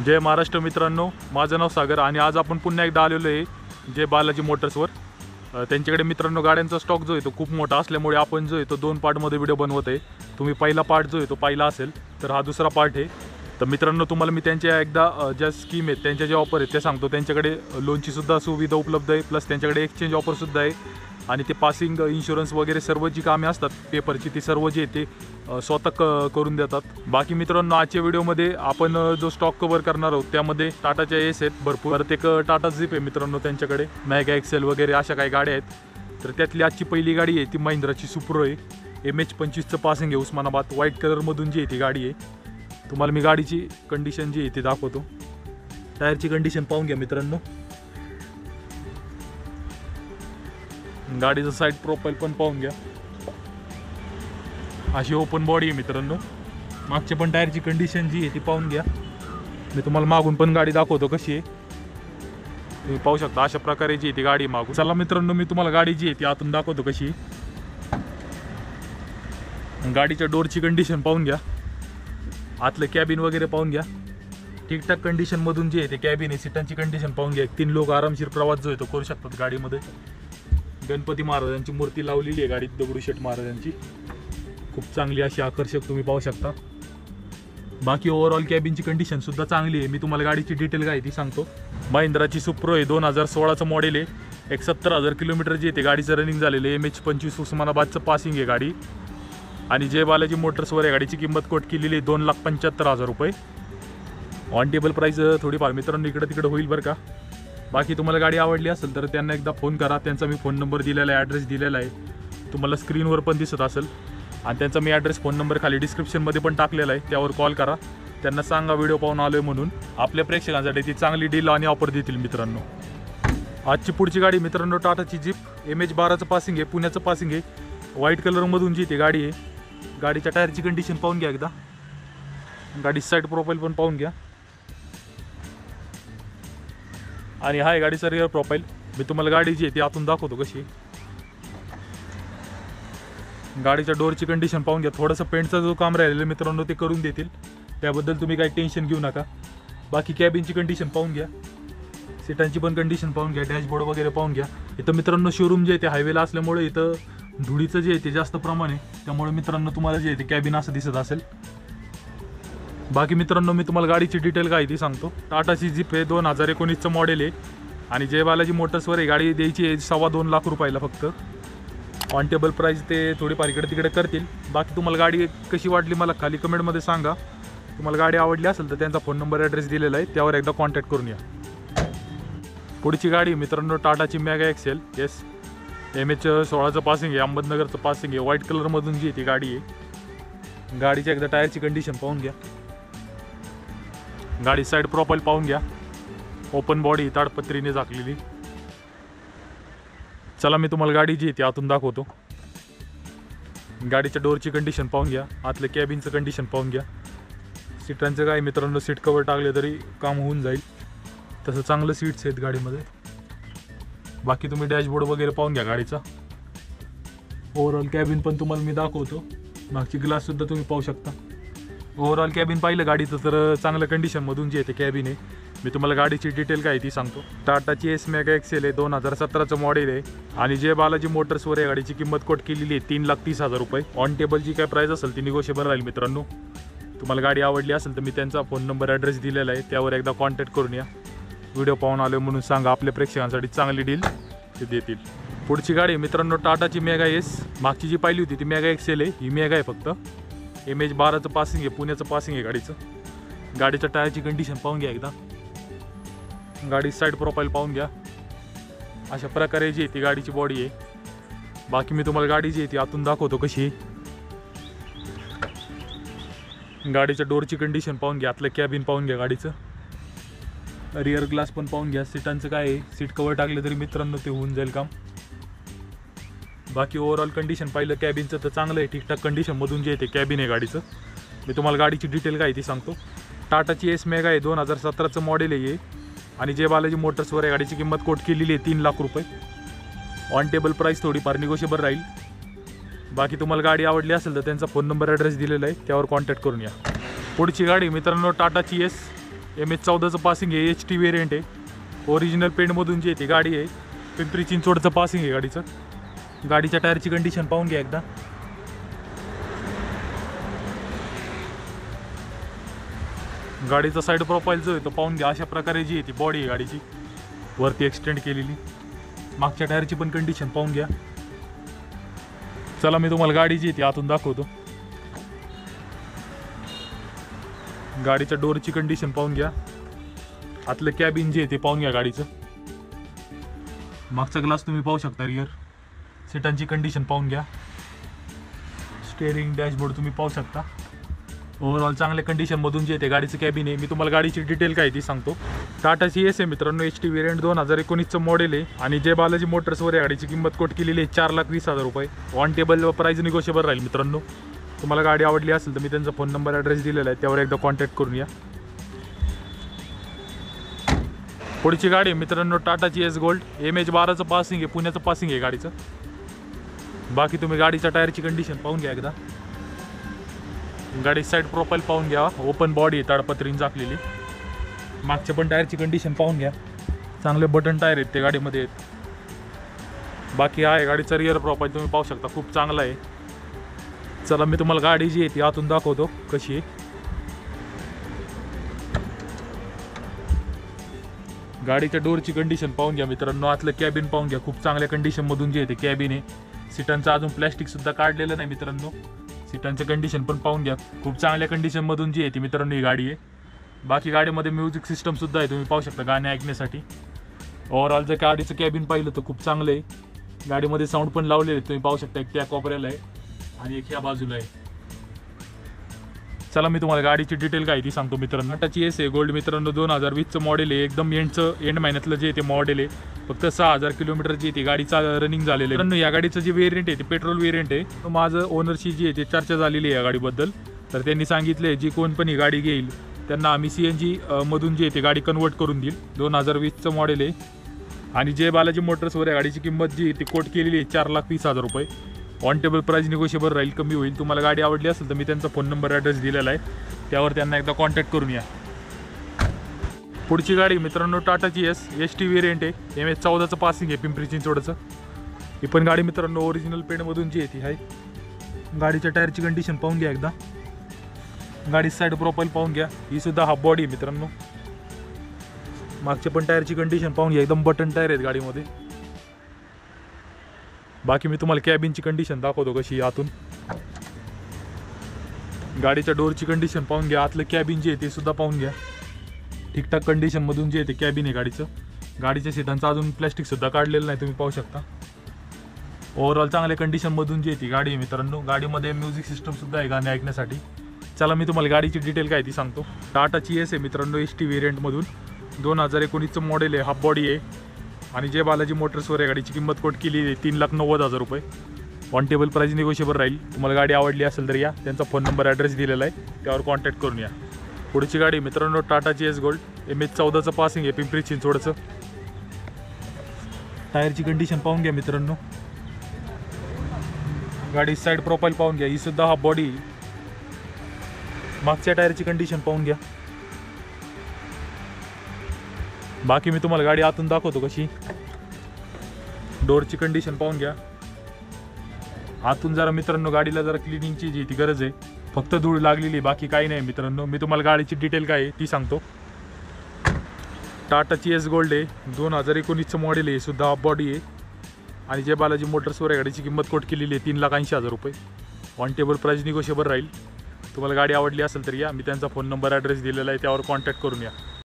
जय महाराष्ट्र मित्रांनो, माझं नाव सागर आणि आज आपण पुन्हा एकदा आलेलो आहे जय बालाजी मोटर्सवर। त्यांच्याकडे मित्रांनो गाड्यांचा स्टॉक जो आहे तो खूप मोठा असल्यामुळे आपण जो आहे तो 2 पार्टमध्ये व्हिडिओ बनवत आहे। तुम्ही पहिला पार्ट जो आहे तो पाहिला असेल तर हा दुसरा पार्ट आहे। तर मित्रांनो तुम्हाला मी त्यांच्या एकदा ज्या स्कीम आहेत त्यांच्या ज्या ऑफर आहेत ते सांगतो। त्यांच्याकडे लोनची सुद्धा सुविधा उपलब्ध आहे, प्लस त्यांच्याकडे एक्सचेंज ऑफर सुद्धा आहे आणि ते पासिंग इन्शुरन्स वगैरे सर्व जी कामे असतात पेपरची ती सर्व जे ते स्वतः करून देतात। बाकी मित्रांनो आजच्या व्हिडिओमध्ये आपण जो स्टॉक कव्हर करणार आहोत त्यामध्ये टाटाच्या एस आहेत भरपूर, परत एक टाटा जीप आहे मित्रांनो त्यांच्याकडे, मेगा एक्सेल वगैरे अशा काही गाड्या आहेत। तर त्यातली आजची पहिली गाडी आहे ती महिंद्राची सुप्रो आहे, MH25चं पासिंग आहे उस्मानाबाद, व्हाईट कलरमधून जी आहे ती गाडी आहे। तुम्हाला मी गाडीची कंडिशन जी आहे ती दाखवतो। टायरची कंडिशन पाहून घ्या मित्रांनो, गाडीचं साईड प्रोफाईल पण पाहून घ्या, अशी ओपन बॉडी आहे मित्रांनो। मागच्या पण टायरची कंडिशन जी आहे ती पाहून घ्या। मी तुम्हाला मागून पण गाडी दाखवतो कशी आहे, तुम्ही पाहू शकता अशा प्रकारे जी आहे ती गाडी मागून। चला मित्रांनो मी तुम्हाला गाडी जी आहे ती आतून दाखवतो कशी आहे। गाडीच्या डोरची कंडिशन पाहून घ्या, आतलं कॅबिन वगैरे पाहून घ्या, ठीकठाक कंडिशनमधून जी आहे ते कॅबिन आहे। सीटांची कंडिशन पाहून घ्या, 3 लोक आरामशीर प्रवास जो आहे तो करू शकतात गाडीमध्ये। गणपती महाराजांची मूर्ती लावलेली आहे गाडीत, दगडूशेठ महाराजांची, खूप चांगली अशी आकर्षक तुम्ही पाहू शकता। बाकी ओव्हरऑल कॅबिनची कंडिशन सुद्धा चांगली आहे। मी तुम्हाला गाडीची डिटेल काय ती सांगतो। महिंद्राची सुप्रो आहे, 2016चं मॉडेल आहे, 70,000 किलोमीटर जे ते गाडीचं रनिंग झालेलं आहे। MH25 उस्मानाबादचं पासिंग आहे गाडी आणि जय बालाजी मोटर्सवर आहे। गाडीची किंमत कोट केलेली आहे 2,75,000 रुपये। ऑन टेबल प्राईस थोडीफार मित्रांनो इकडे तिकडे होईल बरं का। बाकी तुम्हाला गाडी आवडली असेल तर त्यांना एकदा फोन करा, त्यांचा मी फोन नंबर दिलेला आहे, ॲड्रेस दिलेला आहे, तुम्हाला स्क्रीनवर पण दिसत असेल आणि त्यांचा मी ॲड्रेस फोन नंबर खाली डिस्क्रिप्शनमध्ये पण टाकलेला आहे, त्यावर कॉल करा, त्यांना सांगा व्हिडिओ पाहून आलो आहे म्हणून। आपल्या प्रेक्षकांसाठी ती चांगली डील आणि ऑफर देतील मित्रांनो। आजची पुढची गाडी मित्रांनो टाटाची जीप, MH12चं पासिंग आहे, पुण्याचं पासिंग आहे, व्हाईट कलरमधून जी ती गाडी आहे। गाडीच्या टायरची कंडिशन पाहून घ्या एकदा, गाडी साईड प्रोफाईल पण पाहून घ्या आणि हा आहे गाडीचा रिअर प्रोफाईल। मी तुम्हाला गाडी जी आहे ती आतून दाखवतो कशी। गाडीच्या डोरची कंडिशन पाहून घ्या, थोडंसं पेंटचा जो काम राहिलेलं मित्रांनो ते करून देतील, त्याबद्दल तुम्ही काही टेन्शन घेऊ नका। बाकी कॅबिनची कंडिशन पाहून घ्या, सीटांची पण कंडिशन पाहून घ्या, डॅशबोर्ड वगैरे पाहून घ्या। इथं मित्रांनो शोरूम जे आहे ते हायवेला असल्यामुळे इथं धुळीचं जे आहे ते जास्त प्रमाण आहे, त्यामुळे मित्रांनो तुम्हाला जे आहे ते कॅबिन असं दिसत असेल। बाकी मित्रांनो मी तुम्हाला गाडीची डिटेल काय ती सांगतो। टाटाची जीप आहे, 2019चं मॉडेल आहे आणि जय बालाजी मोटर्सवर आहे। गाडी द्यायची आहे 2.25 लाख रुपयाला फक्त। ऑन टेबल प्राईस ते थोडीफार इकडे तिकडे करतील। बाकी तुम्हाला गाडी कशी वाटली मला खाली कमेंटमध्ये सांगा। तुम्हाला गाडी आवडली असेल तर त्यांचा फोन नंबर ॲड्रेस दिलेला आहे, त्यावर एकदा कॉन्टॅक्ट करून या। पुढची गाडी मित्रांनो टाटाची मेगा एक्सेल, येस, MH16चं पासिंग आहे, अहमदनगरचं पासिंग आहे, व्हाईट कलरमधून जी ती गाडी आहे। गाडीच्या एकदा टायरची कंडिशन पाहून घ्या, गाडी साईड प्रोफाईल पाहून घ्या, ओपन बॉडी ताडपत्रीने झाकलेली। चला मी तुम्हाला गाडी जी ती आतून दाखवतो। गाडीच्या डोरची कंडिशन पाहून घ्या, आतलं कॅबिनचं कंडिशन पाहून घ्या। सीटांचं काय मित्रांनो सीट कवर टाकले तरी काम होऊन जाईल, तसं चांगलं सीट्स आहेत गाडीमध्ये। बाकी तुम्ही डॅशबोर्ड वगैरे पाहून घ्या गाडीचा। ओव्हरऑल कॅबिन पण तुम्हाला मी दाखवतो, मागची ग्लाससुद्धा तुम्ही पाहू शकता। ओव्हरऑल कॅबिन पाहिलं गाडीचं तर चांगल्या कंडिशनमधून जे आहे ते कॅबिन आहे। मी तुम्हाला गाडीची डिटेल काय ती सांगतो। टाटाची एस मेगा एक्सेल आहे, 2017चं मॉडेल आहे आणि जय बालाजी मोटर्सवर आहे। गाडीची किंमत कोट केलेली आहे 3,30,000 रुपये। ऑन टेबल जी काय प्राईस असेल ती निगोशिएबल राहील मित्रांनो। तुम्हाला गाडी आवडली असेल तर मी त्यांचा फोन नंबर ॲड्रेस दिलेला आहे, त्यावर एकदा कॉन्टॅक्ट करून या। व्हिडिओ पाहून आलो म्हणून सांगा, आपल्या प्रेक्षकांसाठी चांगली डील ते देतील। पुढची गाडी मित्रांनो टाटाची मेगा एस, मागची जी पाहिली होती ती मेगा एक्सेल आहे, ही मेगा आहे फक्त। MH12चं पासिंग आहे, पुण्याचं पासिंग आहे गाडीचं। गाडीच्या टायरची कंडिशन पाहून घ्या एकदा, गाडी साईड प्रोफाईल पाहून घ्या, अशा प्रकारे जी आहे ती गाडीची बॉडी आहे। बाकी मी तुम्हाला गाडी जी आहे ती आतून दाखवतो कशी। गाडीच्या डोरची कंडिशन पाहून घ्या, आतलं कॅबिन पाहून घ्या, गाडीचं रिअर ग्लास पण पाहून घ्या। सीटांचं काय आहे, सीट कवर टाकले तरी मित्रांनो ते होऊन जाईल काम। बाकी ओव्हरऑल कंडिशन पाहिलं कॅबिनचं तर चांगलं आहे, ठीकठाक कंडिशनमधून जे आहे ते कॅबिन आहे गाडीचं। मी तुम्हाला गाडीची डिटेल काय ती सांगतो। टाटाची एस मेगा आहे, 2017चं मॉडेल आहे आणि जय बालाजी मोटर्सवर आहे। गाडीची किंमत कोट केलेली आहे 3 लाख रुपये। ऑन टेबल प्राईस थोडीफार निगोशिएबल राहील। बाकी तुम्हाला गाडी आवडली असेल तर त्यांचा फोन नंबर ॲड्रेस दिलेला आहे, त्यावर कॉन्टॅक्ट करून या। पुढची गाडी मित्रांनो टाटाची एस MH14चं पासिंग आहे, HT वेरियंट आहे, ओरिजिनल पेंटमधून जी आहे ती गाडी आहे. पिंपरी चिंचवडचं पासिंग आहे गाडीचं. गाडीच्या टायरची कंडिशन पाहून घ्या एकदा. गाडीचा साईड प्रोफाईल जो आहे तो पाहून घ्या. अशा प्रकारे जी आहे ती बॉडी आहे गाडीची वरती एक्सटेंड केलेली. मागच्या टायरची पण कंडिशन पाहून घ्या. चला मी तुम्हाला गाडी जी आहे ती आतून दाखवतो. गाडीच्या डोरची कंडिशन पाहून घ्या. आतलं कॅबिन जे आहे ते पाहून घ्या गाडीचं. मागचा ग्लास तुम्ही पाहू शकता. रिअर सीटांची कंडिशन पाहून घ्या. स्टेअरिंग डॅशबोर्ड तुम्ही पाहू शकता. ओव्हरऑल चांगल्या कंडिशनमधून जे आहे ते गाडीचं कॅबिन आहे. मी तुम्हाला गाडीची डिटेल काय ती सांगतो. टाटाची एस आहे मित्रांनो, HT वेरियंट 2019चं मॉडेल आहे आणि जय बालाजी मोटर्सवर या गाडीची किंमत कोट केलेली आहे 4,20,000 रुपये. ऑन टेबल प्राईज निगोशिएबल राहील मित्रांनो. तुम्हाला गाडी आवडली असेल तर मी त्यांचा फोन नंबर ॲड्रेस दिलेला आहे, त्यावर एकदा कॉन्टॅक्ट करून या. पुढची गाडी मित्रांनो टाटाची एस गोल्ड. MH12चं पासिंग आहे, पुण्याचं पासिंग आहे गाडीचं. बाकी तुम्ही गाडीच्या टायरची कंडिशन पाहून घ्या एकदा. गाडी साईड प्रोफाईल पाहून घ्या. ओपन बॉडी आहे, ताडपत्रीने झाकलेली. मागच्या पण टायरची कंडिशन पाहून घ्या. चांगले बटन टायर आहेत ते गाडीमध्ये आहेत. बाकी आहे गाडीचा रिअर प्रोफाईल तुम्ही पाहू शकता, खूप चांगला आहे. चला मी तुम्हाला गाडी जी आहे ती आतून दाखवतो कशी आहे. गाडीच्या डोरची कंडिशन पाहून घ्या मित्रांनो. आतलं कॅबिन पाहून घ्या. खूप चांगल्या कंडिशनमधून जे आहे ते कॅबिन आहे. सीटांचं अजून प्लॅस्टिकसुद्धा काढलेलं नाही मित्रांनो. सीटांचं कंडिशन पण पाहून घ्या. खूप चांगल्या कंडिशनमधून जी आहे ती मित्रांनो ही गाडी आहे. बाकी गाडीमध्ये म्युझिक सिस्टमसुद्धा आहे, तुम्ही पाहू शकता गाणे ऐकण्यासाठी. ओव्हरऑल जर गाडीचं कॅबिन पाहिलं तर खूप चांगलं आहे. गाडीमध्ये साऊंड पण लावलेले आहेत, तुम्ही पाहू शकता. एक त्या कोपऱ्याला आहे आणि एक ह्या बाजूला आहे. चला मी तुम्हाला गाडीची डिटेल काय ती सांगतो मित्रांनो. टाटाची एस आहे गोल्ड मित्रांनो, 2020चं मॉडेल आहे. एकदम एंड महिन्यातलं जे ते मॉडेल आहे. फक्त 6,000 किलोमीटर जी ती गाडीचा रनिंग झालेलं आहे मित्रांनो. या गाडीचं जे वेरियंट आहे ते पेट्रोल वेरियंट आहे. तर माझं ओनरशी जी आहे ते चर्चा झालेली आहे या गाडीबद्दल. तर त्यांनी सांगितले जी कोण पण ही गाडी घेईल त्यांना आम्ही CNG मधून जी आहे ती गाडी कन्वर्ट करून देईल. 2020चं मॉडेल आहे आणि जय बालाजी मोटर्सवर या गाडीची किंमत जी आहे ती कोट केलेली आहे 4,20,000 रुपये. ऑन टेबल प्राईज निगोशिएबल राहील, कमी होईल. तुम्हाला गाडी आवडली असेल तर मी त्यांचा फोन नंबर ॲड्रेस दिलेला आहे, त्यावर त्यांना एकदा कॉन्टॅक्ट करून या. पुढची गाडी मित्रांनो टाटाची एस HT वेरियंट आहे. MH14चं पासिंग आहे पिंपरी चिंचवडचं. ही पण गाडी मित्रांनो ओरिजिनल पेंटमधून जी आहे ती आहे. गाडीच्या टायरची कंडिशन पाहून घ्या एकदा. गाडी साईड प्रोफाईल पाहून घ्या. ही सुद्धा हाफ बॉडी आहे मित्रांनो. मागच्या पण टायरची कंडिशन पाहून घ्या. एकदम बटन टायर आहेत गाडीमध्ये. बाकी मी तुम्हाला कॅबिनची कंडिशन दाखवतो कशी आतून. गाडीच्या डोरची कंडिशन पाहून घ्या. आतलं कॅबिन जे आहे ते सुद्धा पाहून घ्या. ठीकठाक कंडिशनमधून जे आहे ते कॅबिन आहे गाडीचं. गाडीच्या सीटांचं अजून प्लॅस्टिकसुद्धा काढलेलं नाही, तुम्ही पाहू शकता. ओव्हरऑल चांगल्या कंडिशनमधून जी आहे ती गाडी आहे मित्रांनो. गाडीमध्ये म्युझिक सिस्टमसुद्धा आहे गाणे ऐकण्यासाठी. चला मी तुम्हाला गाडीची डिटेल काय ती सांगतो. टाटाची एस आहे मित्रांनो HT वेरियंटमधून. 2019चं मॉडेल आहे, हाफ बॉडी आहे आणि जय बालाजी मोटर्सवर या गाडीची किंमत कोट केली आहे 3,90,000 रुपये. ऑन टेबल प्राईज निगोशिएबल राहील. तुम्हाला गाडी आवडली असेल तर या, त्यांचा फोन नंबर ॲड्रेस दिलेला आहे, त्यावर कॉन्टॅक्ट करून या. पुढची गाडी मित्रांनो टाटाची एस गोल्ड. MH14चं पासिंग आहे पिंपरी चिंचवडचं. टायरची कंडिशन पाहून घ्या मित्रांनो. गाडी साईड प्रोफाईल पाहून घ्या. ही सुद्धा हाफ बॉडी. मागच्या टायरची कंडिशन पाहून घ्या. बाकी मी तुम्हाला गाडी आतून दाखवतो कशी. डोरची कंडिशन पाहून घ्या. आतून जरा मित्रांनो गाडीला जरा क्लिनिंगची जी ती गरज आहे. फक्त धूळ लागलेली, बाकी काही नाही मित्रांनो. मी तुम्हाला गाडीची डिटेल काय आहे ती सांगतो. टाटाची एस गोल्ड आहे. 2019चं मॉडेल आहे. सुद्धा हाफ बॉडी आहे आणि जय बालाजी मोटर्सवर या गाडीची किंमत कोट केलेली आहे 3,80,000 रुपये. ऑन टेबल प्राईज निगोशिएबल राहील. तुम्हाला गाडी आवडली असेल तर या, मी त्यांचा फोन नंबर ॲड्रेस दिलेला आहे, त्यावर कॉन्टॅक्ट करून या.